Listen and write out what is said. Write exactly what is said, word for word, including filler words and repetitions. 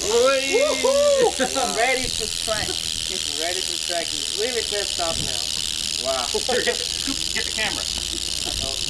I'm ready to strike. Ready to strike. Leave it there, stop now. Wow. Here, get, the, scoop, get the camera.